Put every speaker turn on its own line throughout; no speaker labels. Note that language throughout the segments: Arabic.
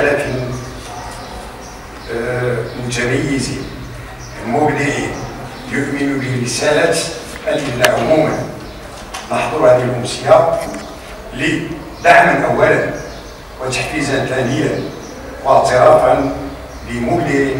آلاف متميزين مبدعين يؤمن برسالة الإبداع عموما. نحضر هذه الأمسية لدعما أولا وتحفيزا ثانيا واعترافا بمبدع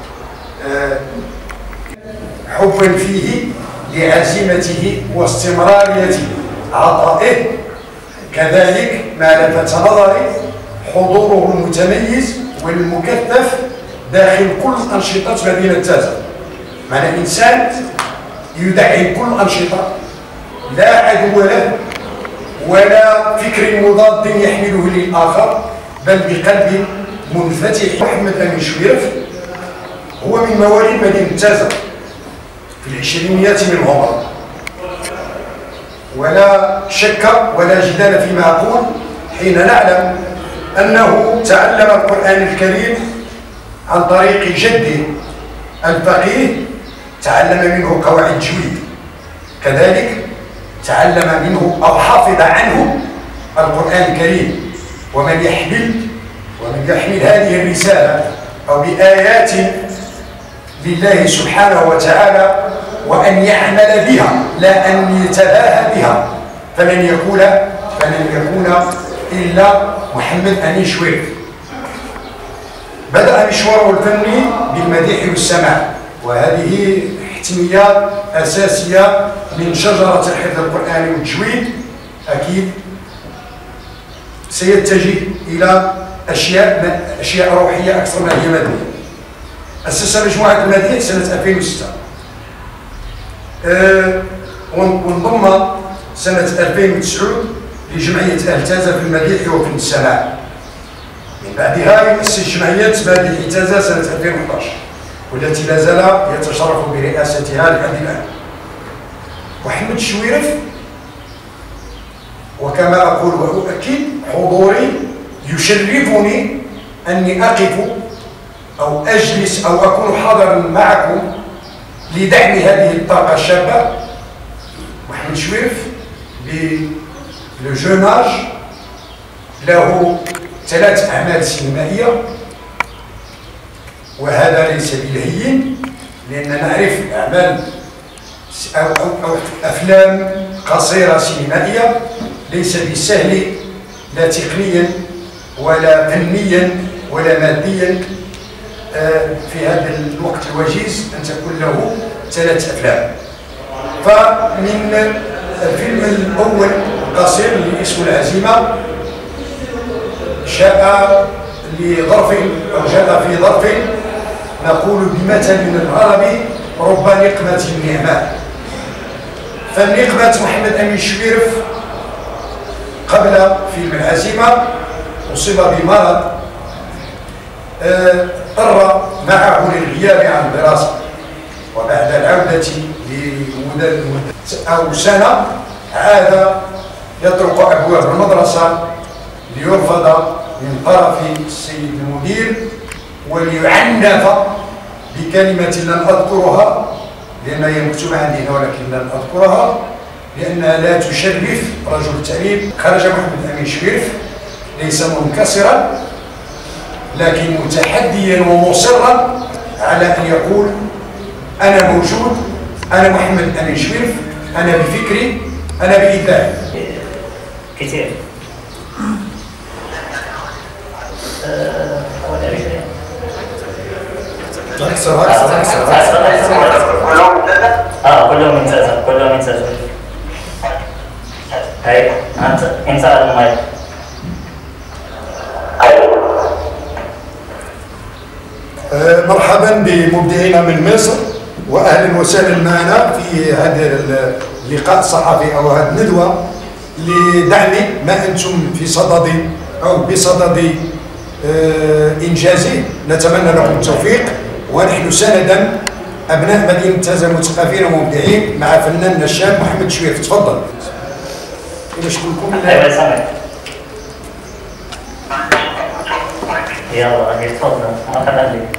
حبا فيه لعزيمته واستمرارية عطائه. كذلك ما لفت نظري حضوره المتميز والمكثف داخل كل أنشطة مدينة تازة. معنى إنسان يدعم كل الأنشطة، لا عدو له ولا فكر مضاد يحمله للآخر، بل بقلب منفتح. محمد أمين شويرف هو من مواليد مدينة تازة في العشرينيات من عمره، ولا شك ولا جدال فيما أقول حين نعلم أنه تعلم القرآن الكريم عن طريق جده الفقيه، تعلم منه قواعد التجويد، كذلك تعلم منه أو حفظ عنه القرآن الكريم. ومن يحمل هذه الرسالة أو بآيات لله سبحانه وتعالى وأن يعمل بها لا أن يتباهى بها فلن يكون إلا محمد أمين شويرف. بدأ مشواره الفني بالمديح والسماع، وهذه حتمية أساسية من شجرة حفظ القرآن والتجويد. أكيد سيتجه إلى أشياء روحية أكثر ما هي مادية. أسس مجموعة المديح سنة 2006 وانضم سنة 2009 لجمعية أهل تازة في المديح وفي السماع. من بعدها يؤسس جمعية مديح تازة سنة 2011 والتي لا زال يتشرف برئاستها لحد الآن. محمد شويرف، وكما أقول وأؤكد حضوري يشرفني أني أقف أو أجلس أو أكون حاضرا معكم لدعم هذه الطاقة الشابة. محمد شويرف لو جون آج له 3 أعمال سينمائية، وهذا ليس بالهين لأننا نعرف أعمال أو أفلام قصيرة سينمائية ليس بالسهل لا تقنيا ولا فنيا ولا ماديا في هذا الوقت الوجيز أن تكون له 3 أفلام. فمن الفيلم الأول قصير اللي اسمه العزيمة جاء لظرف أو جاء في ظرف نقول بمثل العربي رب نقمة النعماء. فالنقمة محمد أمين شويرف قبل فيلم العزيمة أصيب بمرض اضطر معه للغياب عن الدراسة، وبعد العودة لمدة أو سنة عاد يطرق أبواب المدرسة ليرفض من طرف السيد المدير وليعنف بكلمة لن أذكرها لأنها هي مكتوبة عندي هنا ولكن لن أذكرها لأنها لا تشرف رجل التعليم. خرج محمد أمين شويرف ليس منكسرا لكن متحديا ومصرا على أن يقول أنا موجود، أنا محمد أمين شويرف، أنا بفكري، أنا بإبداعي.
كثير كلهم ممتازة كلهم ممتازة. هاي انت على المايك.
مرحبا بمبدعينا من مصر واهلا وسهلا معنا في هذا اللقاء الصحفي او هذه الندوه لدعم ما انتم في صدد او بصدد انجازه. نتمنى لكم التوفيق ونحن سندا ابناء مدينه تازة متثقفين ومبدعين مع فناننا الشاب محمد شويرف. تفضل. باش نكون
ايوا سامع. يلا تفضل مرحبا بك.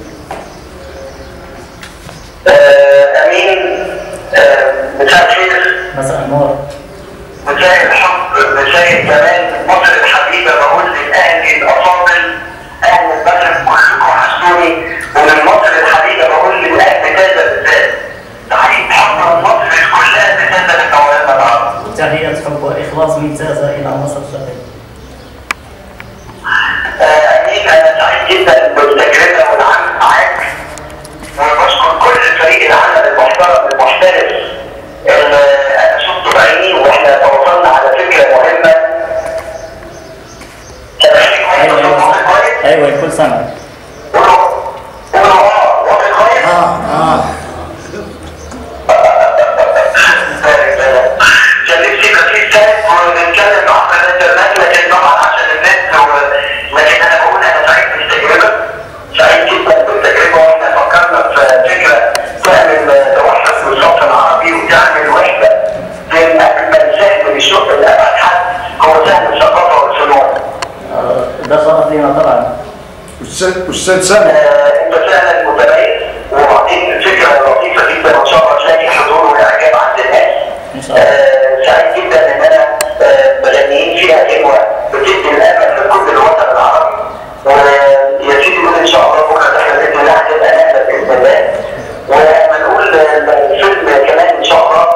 امين مساء الخير.
مساء النور.
مساء الحب مساء الجمال. مصر الحبيبه بقول للاهل الافاضل اهلا
سامعك.
واضح كويس؟ كان نفسي يبقى في سايت ونتكلم مع قناه الانترنت، لكن طبعا عشان النت لكن انا بقول انا سعيد بالتجربه، سعيد جدا بالتجربه، واحنا فكرنا في فكره تعمل توحد للصوت العربي وتعمل وحده بين اجمل سهم بيشق لابعد حد هو سهم الثقافه والفنون.
ده شرف لينا طبعا.
استاذ سامح،
انت فعلا متميز، وبعدين الفكره لطيفه جدا وان شاء الله تلاقي حضور واعجاب عند الناس.
ان شاء الله.
سعيد جدا ان انا مغنيين فيها غنوه بتدي الامل لكل الوطن العربي، ويا سيدي نقول ان شاء الله بكره احنا باذن الله هتبقى نقله باذن الله، ولما نقول الفيلم كمان ان شاء الله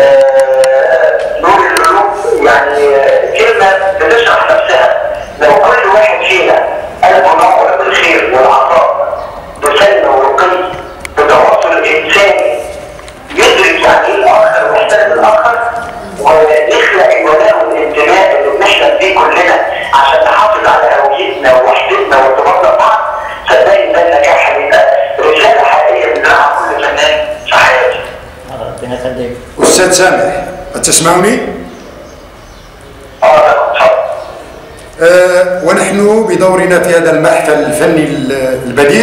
نور القلوب، يعني كلمه بتشرح نفسها. لو كل واحد فينا قلبه نور بالخير والعطاء بفن ورقي بتواصل انساني يدرك يعني ايه الاخر ويحترم الاخر، ونخلق الولاء والانتماء اللي بنحلم بيه كلنا عشان نحافظ على هويتنا ووحدتنا وارتباطنا ببعض، صدقني ده النجاح هيبقى رساله حقيقيه بنزرعها كل فنان في حياته.
ربنا يخليك.
استاذ سامح، تسمعني؟ ونحن بدورنا في هذا المحفل الفني البديع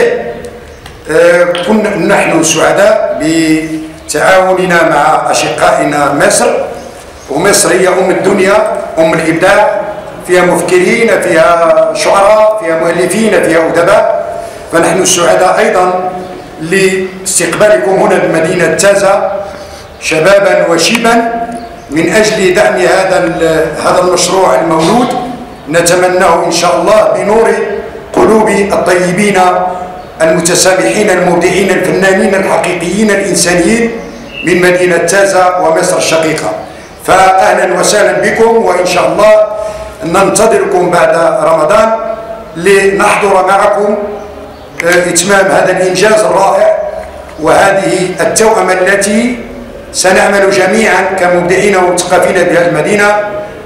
كنا نحن سعداء بتعاوننا مع أشقائنا مصر، ومصر هي أم الدنيا، أم الإبداع، فيها مفكرين، فيها شعراء، فيها مؤلفين، فيها أدباء. فنحن سعداء أيضا لاستقبالكم هنا بمدينة تازة شبابا وشيبا من أجل دعم هذا المشروع المولود. نتمناه إن شاء الله بنور قلوب الطيبين المتسامحين المبدعين الفنانين الحقيقيين الإنسانيين من مدينة تازة ومصر الشقيقة. فأهلا وسهلا بكم، وإن شاء الله ننتظركم بعد رمضان لنحضر معكم إتمام هذا الإنجاز الرائع وهذه التوأمة التي سنعمل جميعا كمبدعين ومثقفين بهذه المدينة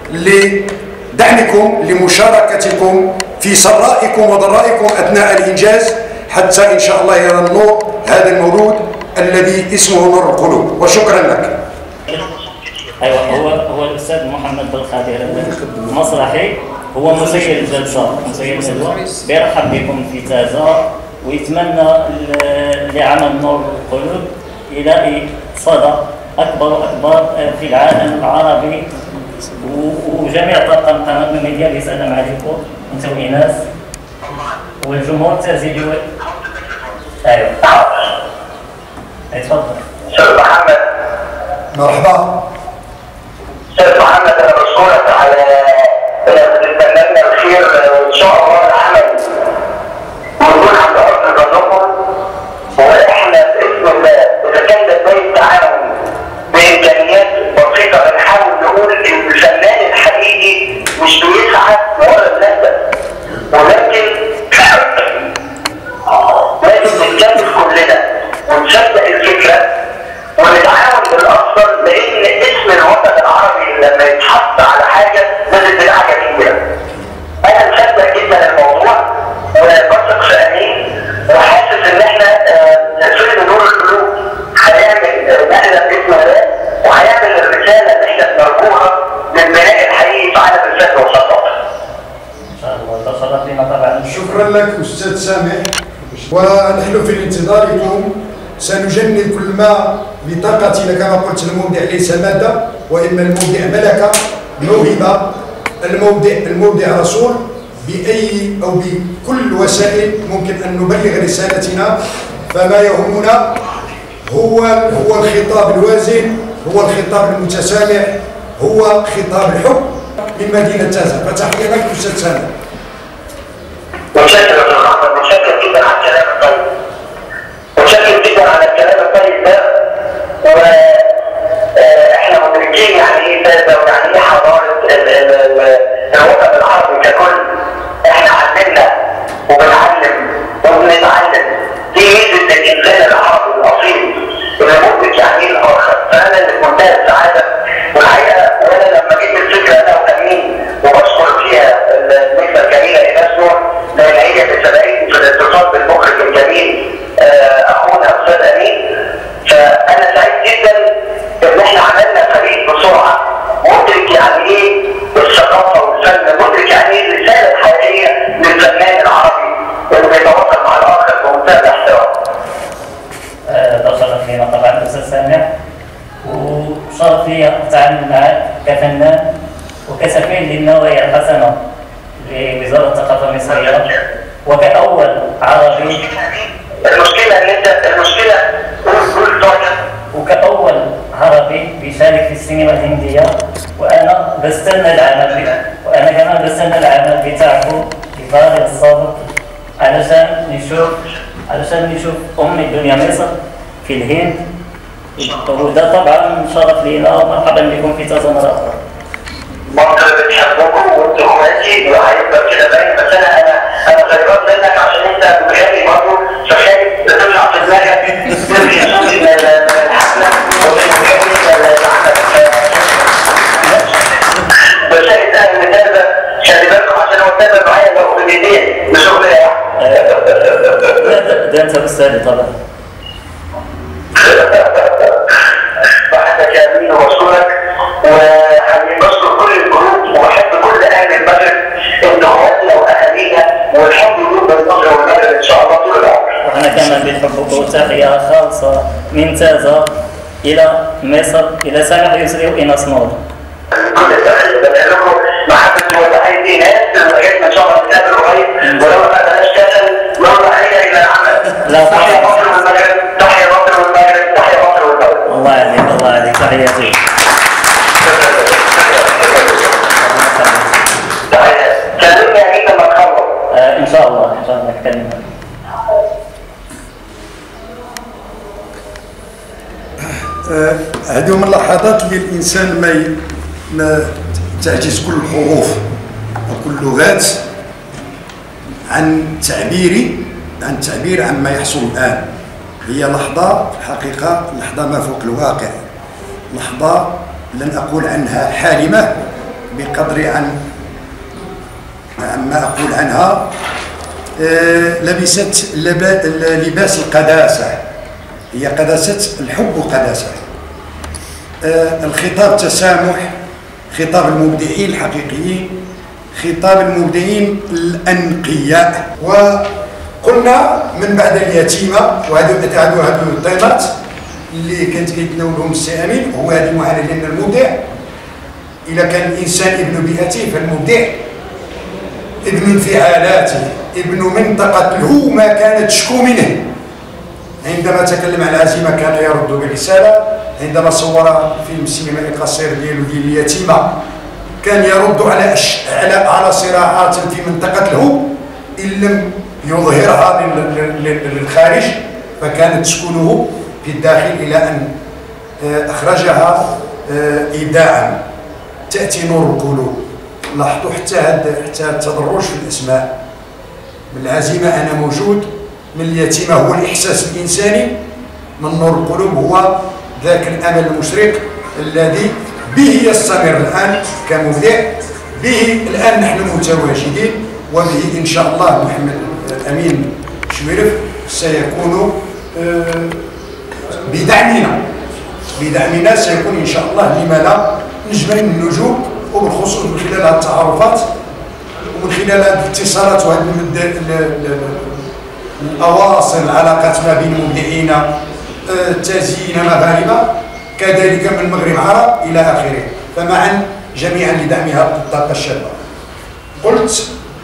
لدعمكم، لمشاركتكم في سرائكم وضرائكم أثناء الإنجاز، حتى إن شاء الله يرى النور هذا المولود الذي اسمه نور القلوب. وشكرا لك.
ايوه، هو الاستاذ محمد بالخادر المسرحي، هو مسير الجلسه، مسير الندوه، بيرحب بكم في تازة ويتمنى لعمل نور القلوب يلاقي صدى اكبر واكبر في العالم العربي، وجميع طاقم قناه الميديا بيسلم عليكم انت وايناس والجمهور تزيدوا. ايوه اتفضل.
استاذ محمد.
مرحبا.
استاذ محمد، انا بشكرك على بتتمنى لنا الخير وان شاء الله العمل ونكون عند حسن ظنكم، واحنا باذن الله اذا كان لدينا التعاون بامكانيات بسيطه بنحاول نقول ان الفنان الحقيقي مش بيسعى ورا النسبه، ولكن لازم نتكلم كلنا ونصدق الفكره ونتعاون بالاكثر، لان اسم الوطن العربي لما يتحط على حاجه لازم تبقى حاجه كبيره. انا مصدق جدا الموضوع وبثق في امين، وحاسس ان احنا فيلم نور القلوب هيعمل نقله باذن الله، وهيعمل الرساله اللي احنا بنرجوها للبناء الحقيقي في عالم الفن والثقافه.
ان شاء الله ده شرف لنا طبعا.
شكرا لك أستاذ سامح، ونحن في انتظاركم. سنجند كل ما بطاقتنا، كما قلت المبدع ليس مادة، وإما المبدع ملكة موهبة، المبدع رسول. بأي أو بكل وسائل ممكن أن نبلغ رسالتنا، فما يهمنا هو الخطاب الوازن، هو الخطاب المتسامح، هو خطاب الحب من مدينة تازة. فتحية لك أستاذ سامح.
متشكر يا استاذ محمد، متشكر جدا على الكلام الطيب، متشكر جدا على الكلام الطيب ده. واحنا مدركين يعني ايه تازة ويعني ايه حضاره الوطن العربي ككل. احنا علمنا وبنعلم وبنتعلم، دي ميزه الانسان العربي الاصيل اللي مدرك يعني ايه الاخر. فانا اللي في منتهى السعاده والحقيقه، وانا لما جيت الفكره انا وامين وبشكر فيها المكتب
لي التعامل معك كفنان وكسفير للنوايا الحسنة لوزارة الثقافة المصرية، وكأول عربي وكأول عربي بيشارك في السينما الهندية. وأنا بستنى العمل وأنا كمان بستنى العمل بتاعكم بفارغ الصبر علشان نشوف أم الدنيا مصر في الهند. وده طبعا شرف لينا ومرحبا بكم في تزمر.
مصر بتحبكم وانتوا اخواتي وهيبقى كده باين، بس انا غيران منك عشان انت بخالي برضه، فخالي بتطلع في دماغك ترجع صوتي الحفله بس انت المتابع خلي بالكم عشان هو متابع معايا لو في الايدين مش اغنيه
ده انت بالسالي طبعا.
بحبك يا امين وبشكرك، وحبيبي بشكر كل الجروب وبحب كل اهل المغرب، انتوا اخواتنا واهالينا والحب يدوم بين مصر والمغرب ان شاء الله طول العمر.
واحنا كمان بنحبكم، وتحيه خالصه من تازا الى مصر الى سامح يسري وايناس نور.
كل التحيه بدعي لكم محبه وتحيه دي ناس لغايه ما ان شاء الله نتقابل قريب، ولو ما بقناش كسل نرجع علينا الى العمل.
لا
تحيه مصر والمغرب، تحيه مصر والمغرب، تحيه مصر والمغرب.
الله يعليك، الله يعليك، تحياتي.
كلمني اكيد لما تخلص.
ان شاء الله نتكلم.
هذه من اللحظات اللي الانسان ما تعجز كل الحروف وكل اللغات عن التعبير عما يحصل الان. هي لحظه في الحقيقه، لحظه ما فوق الواقع، لحظه لن اقول عنها حالمه بقدر عما اقول عنها لبست لباس القداسه. هي قداسه الحب وقداسه. الخطاب تسامح، خطاب المبدعين الحقيقيين، خطاب المبدعين الأنقياء. وقلنا من بعد اليتيمة وهذو الطيمات اللي كانت كيتناولهم السي أمين، هو هذه المعاناة ديال المبدع. إذا كان الإنسان ابن بيئته فالمبدع ابن انفعالاته، ابن منطقة له ما كانت تشكو منه. عندما تكلم عن العزيمة كان يرد برسالة، عندما صور فيلم السينمائي القصير ديالو ديال اليتيمة كان يرد على صراعات في منطقة له إن لم يظهرها للخارج، فكانت تسكنه في الداخل إلى أن أخرجها إبداعا. تأتي نور القلوب. لاحظوا حتى التدرج في الأسماء. من العزيمة أنا موجود، من اليتيمة هو الإحساس الإنساني، من نور القلوب هو ذاك الأمل المشرق الذي به يستمر الآن كمبدع، به الآن نحن متواجدين، وبه إن شاء الله محمد أمين شويرف سيكون بدعمنا سيكون إن شاء الله لما لا نجم من النجوم، وبالخصوص من خلال هذه التعارفات ومن خلال هذه الاتصالات وهذه الأواصر العلاقات ما بين مبدعين تازيين مغاربة كذلك من المغرب عرب إلى آخره، فمعا جميعا لدعمها الطاقة الشابة. قلت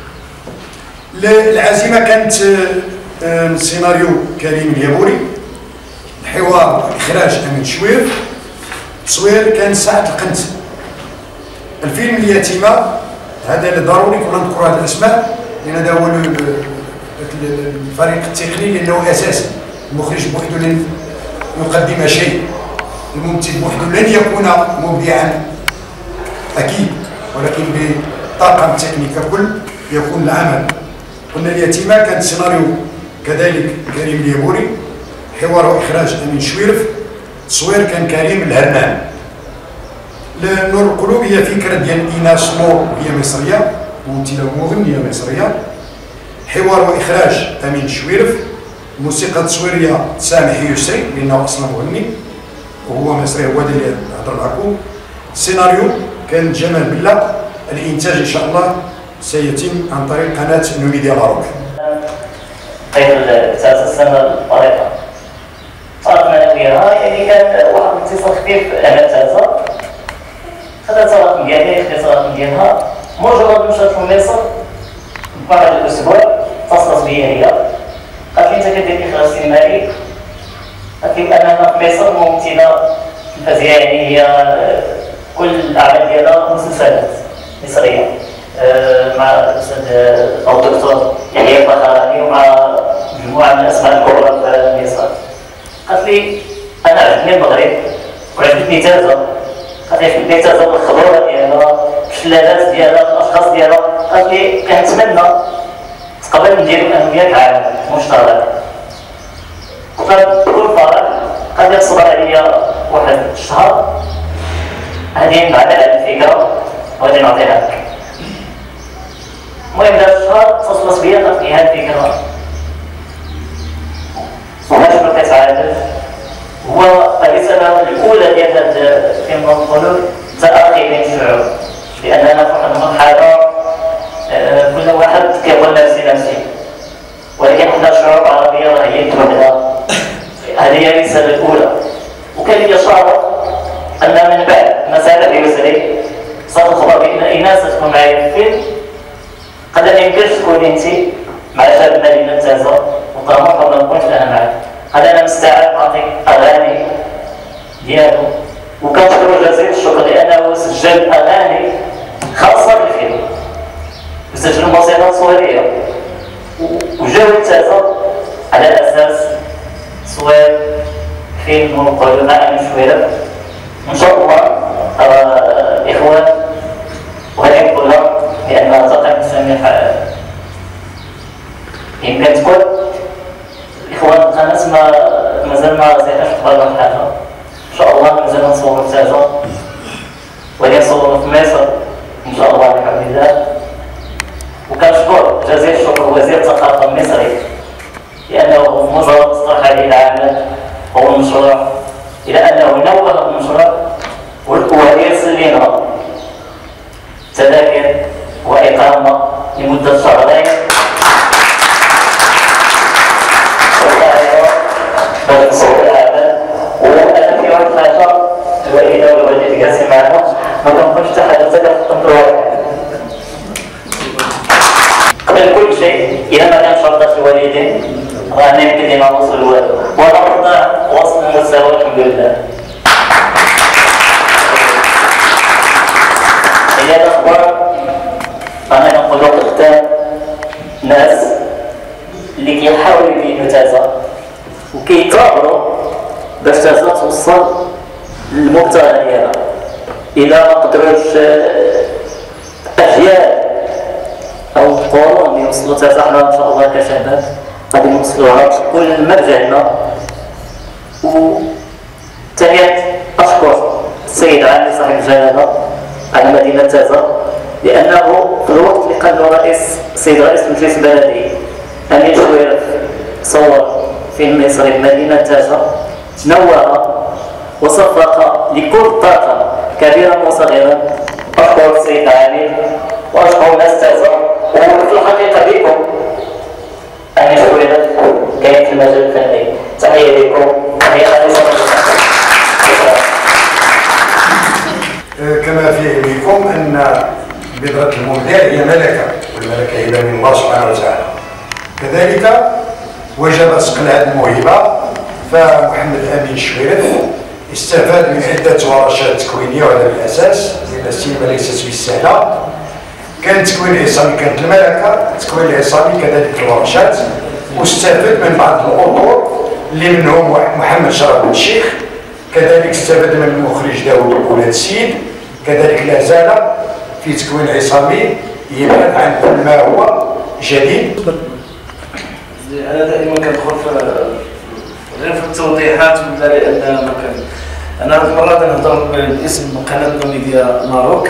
العزيمة كانت سيناريو كريم اليابوري، الحوار والإخراج أمين شوير، التصوير كان ساعة القنت. الفيلم اليتيمة هذا اللي ضروري كنا نذكر هذه الأسماء لأن هذا هو الفريق التقني لأنه أساسي. المخرج بوحده لن يقدم شيء، الممثل بوحده لن يكون مبدعا أكيد، ولكن بطاقم التكنيك ككل يكون العمل. قلنا اليتيمة كانت سيناريو كذلك كريم اليابوري، حوار وإخراج أمين شويرف، تصوير كان كريم الهرنان. نور القلوب هي فكرة ديال إيناس نور، هي مصرية ممثلة ومغنية مصرية، حوار وإخراج أمين شويرف، موسيقى تصويرية سامح يسري لأنه أصلا مغني وهو مصري، هو اللي هضر معكم. السيناريو كان جمال بالله، الإنتاج إن شاء الله سيتم عن طريق قناة نوميديا لاروك.
خير الأساس السنة الطريقة صارت معنا وياها، يعني كان واحد الاتصال خفيف على تازا الخاتم ديالها مجرد مشات لمصر بعد الاسبوع اتصلت بيا هي قالت لي انت كدير اخراج سينمائي، قالت لي انا في مصر ممثله تلفزيونيه، يعني هي كل الاعمال ديالها مسلسلات مصريه مع الاستاذ او الدكتور يحيى الفخراني ومع مجموعه من الاسماء الكبرى في مصر. قالت لي انا عجبني المغرب وعجبتني تازه، قالت لي عجبتني تازه بالخضوره ديالها بالشلالات ديالها بالاشخاص ديالها، قالت لي كنتمنى تقبل نديرو انا وياك عام مشترك. فبكل فرح قالت لي تصبر عليا واحد الشهر غادي نبعث على الفكره وغادي نعطيها لك. المهم داك الشهر اتصلت بيا قالت لي هاد الفكره وهاش كتعادل، هو الرساله الاولى ديال هاد كما نقولوا تآخي بين الشعوب، لاننا في واحد المرحله كل واحد كيقول نفسي ولكن حنا شعوب عربيه راه هي وحده. هذه هي الرساله الاولى. وكان لي شرف ان من بعد ما سالت يسري صارت الخبر بان ايناس تكون معايا في الفيلم، قال لي يمكنش تكوني انت مع شاب مدينه تازه وطموح وما نكونش انا معك. قال انا مستعد نعطيك اغاني ديالو، وكنشكرو جزيل الشكر لانه سجل اغاني خاصه بالفيلم وسجل موسيقى تصويريه وجاو تازه على اساس تصوير فيلم ونقولوا مع امين شويرة. ان شاء الله الاخوان وغادي نقولها لان تقييم السميح يمكن تكون الاخوان القناه مازال ما زيناش قبل الحاجه، ان شاء الله مازال نصوروا في تازه وغادي نصوروا في مصر ان شاء الله بحول الله. وكنشكر جزيل الشكر وزير الثقافه المصري لانه مجرد اقترح عليه العمل او المشروع الى انه نوه المشروع ويرسل لنا تذاكر واقامه لمده شهرين باش نصور العمل. وانا في واحد الحاجه الوالده والوالد جالسين معنا ما كنكونش حتى حاجه كنخدم روحي قبل كل شيء. اذا ما كانش رضات الوالدين رانا يمكن لنا نوصل الوالد ونرضى وصل المستوى الحمد لله. هي الاخبار انا كنقولوا قدام ناس اللي كيحاولوا يبينوا تازه وكيكابروا باش تازه توصل للمبتغى ديالها. اذا ما قدروش اجيال او قرون يوصلوا تازه، حنا ان شاء الله كشباب غادي نوصلوها كل ما رجعنا. وثانيا اشكر السيد علي صاحب الجلاله على مدينه تازه لانه في الوقت اللي قال له السيد رئيس المجلس البلدي امين شويرة صور فيلم مصري بمدينه تازه نوه وصفق لكل طاقم كبيرا وصغيرا. اشكر السيد علي واشكر ناس تازه وفي الحقيقه بكم امين شويرة كاين في المجال الفني. تحيه لكم، تحيه خالصه.
كما في علمكم ان بذرة المبدع هي ملكه والملكه هي من الله سبحانه وتعالى، كذلك وجب صقل هذه الموهبه. فمحمد امين شويرث استفاد من عده ورشات تكوينيه وهذا بالاساس لان السينما ليست بالسهله. كان التكوين العصامي كانت الملكه، التكوين العصامي كذلك الورشات، واستفاد من بعض الاطر اللي منهم محمد شرف بن الشيخ، كذلك استفاد من المخرج داوود ولاد السيد، كذلك لا زال في تكوين عصامي يبحث عن كل ما هو جديد.
انا دائما كندخل غير في التوضيحات ولا لان ما كان انا هذه المره غنهضر باسم قناه ميديا ماروك.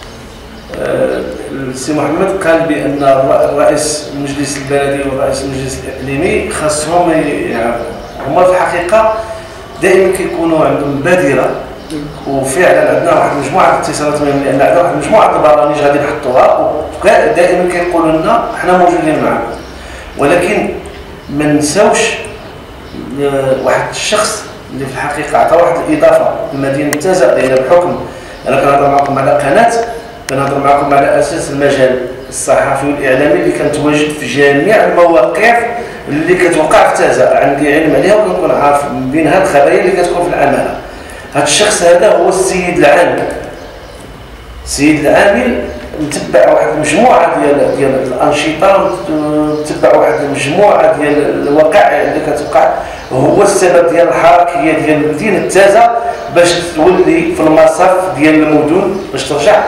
السي محمد قال بان الرئيس المجلس البلدي والرئيس المجلس الاقليمي خاصهم هما في الحقيقه دائما كيكونوا عندهم بادره، وفعلا عندنا واحد مجموعه الاتصالات بهم لان عندنا واحد مجموعه البرامج غادي نحطوها ودائما كيقولوا لنا حنا موجودين معكم. ولكن ما نساوش واحد الشخص اللي في الحقيقه عطى واحد الاضافه لمدينه تازه، لان بحكم انا كنهضر معكم على قناه كنهضر معكم على اساس المجال الصحفي والاعلامي اللي كنتواجد في جميع المواقف اللي كتوقع في تازا، عندي علم عليها وكنكون عارف من بين هاد الخبايا اللي كتكون في العماله. هاد الشخص هذا هو السيد العامل. السيد العامل متبع واحد المجموعه ديال الانشطه، متبع واحد المجموعه ديال الوقائع اللي كتوقع، هو السبب ديال الحركيه ديال مدينه تازا باش تولي في المصاف ديال المدن، باش ترجع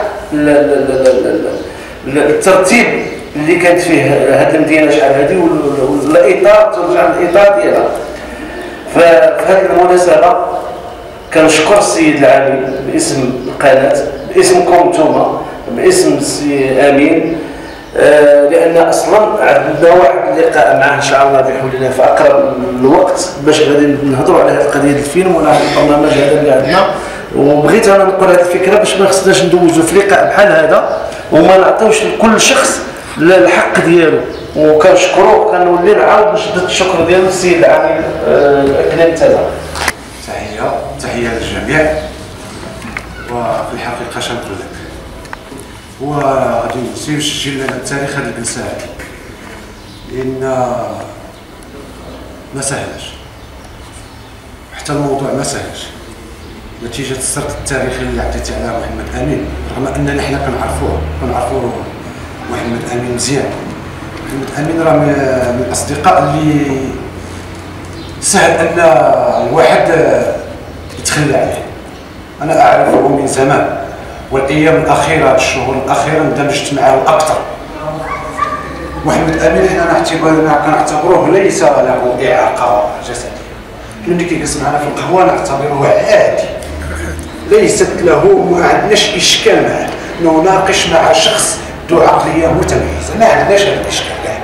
الترتيب اللي كانت فيه هذه المدينه شحال هذه، والاطار ترجع للاطار ديالها. ففي هذه المناسبه كنشكر السيد العامل باسم القناه، باسمكم نتوما، باسم السي امين، لان اصلا عندنا واحد اللقاء معه ان شاء الله بحول الله في اقرب الوقت باش غادي نهضروا على هذه القضيه ديال الفيلم وعلى البرنامج هذا اللي عندنا. وبغيت انا نقول هذه الفكره باش ما خصناش ندوزوا في لقاء بحال هذا وما نعطيوش لكل شخص الحق ديالو. وكنشكروه وكنولي نعاود نشدد الشكر ديال السيد العامل الاقليم تازا.
تحيه للجميع. وفي الحقيقه شنقول لك، هو غادي نسيو نسجل لنا التاريخ هذه الجلسه هذه، لان ما سهلش، حتى الموضوع ما سهلش نتيجه السرد التاريخي اللي عطيتي على محمد امين، رغم اننا حنا كنعرفوا محمد امين مزيان. محمد امين راه من الاصدقاء اللي سهل ان الواحد يتخلى عليه. انا اعرفه من زمان، والايام الاخيره، هاد الشهور الاخيره اندمجت معه اكثر. محمد امين حنا كنعتبروه ليس له اعاقه جسديه، ملي كيجلس معنا في القهوه نعتبره عادي، ليست له، ما عندناش اشكال معه، نناقش مع شخص ذو عقليه متميزه، ما عندناش هذا الاشكال كاع.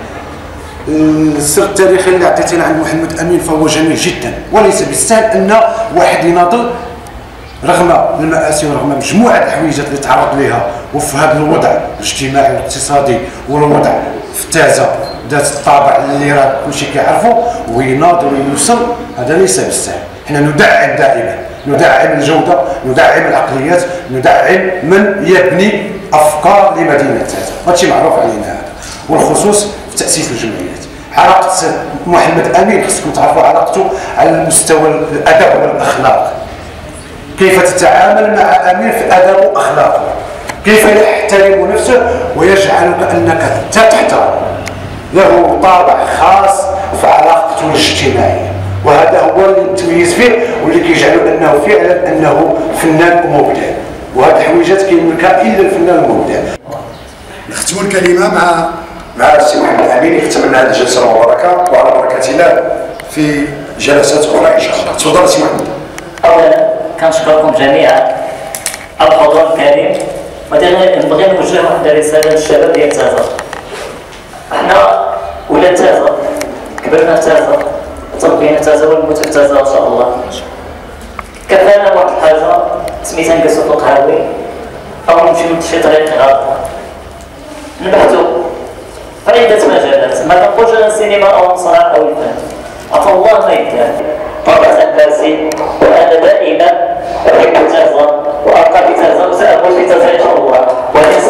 السر التاريخي اللي عطيتينا عن محمد امين فهو جميل جدا، وليس بالسهل ان واحد يناضل رغم المآسي ورغم مجموعه الحويجات اللي تعرض لها، وفي هذا الوضع الاجتماعي والاقتصادي والوضع في تازا ذات الطابع اللي راه كلشي كيعرفوا، ويناضل ويوصل. هذا ليس بالسهل. حنا ندعم دائما، ندعم الجوده، ندعم العقليات، ندعم من يبني افكار لمدينه تازا، هادشي معروف علينا هذا. والخصوص في تاسيس الجمعيات. علاقه محمد امين خصكم تعرفوا علاقته على المستوى الادب والاخلاق، كيف تتعامل مع امين في ادبه واخلاقه، كيف يحترم نفسه ويجعلك انك تحترم. له طابع خاص في علاقته الاجتماعيه، وهذا هو اللي متميز فيه واللي كيجعله انه فعلا انه فنان ومبدع، وهذه الحويجات كيملكها الا الفنان المبدع.
نختم الكلمه مع السي محمد امين يختم لنا هذه الجلسه المباركه، وعلى بركه الله في جلسات اخرى ان شاء الله. تفضل سي محمد.
اولا كنشكركم جميعا على الحضور الكريم، ونبغي نوجه واحد الرساله للشباب ديال تازا. حنا ولاد تازا، كبرنا في تازا، تربينا في تازا ونموت في تازا ان شاء الله. كفانا واحد الحاجه سميتها نجلسو في القهاوي او نمشيو لشي طريق غلط، نبحثوا في عده مجالات. ما كنقولش انا السينما او المسرح او الفن، عطا الله ما يدار. طبعا أنفاسي، وأنا دائما أحب تازا وأبقى في تازا وسأكون في تازا إن شاء الله. وليس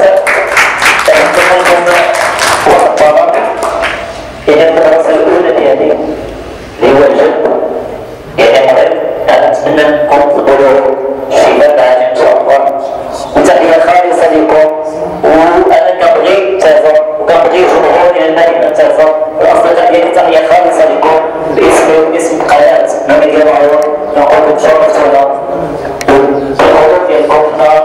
أنتم وأخبارك إلى المدرسة الأولى ديالي اللي هو الجد، يعني أنا أتمنى أنكم تقولوا الشباب عادي إن شاء الله، وتحية خالصة لكم. وأنا كنبغي تازا وكنبغي جمهور المدينة تازا والأصدقاء ديالي، تحية خالصة لكم باسمي وباسم القناة. نعم ديال العيون نقول لكم شرفتونا بالحضور ديالكم.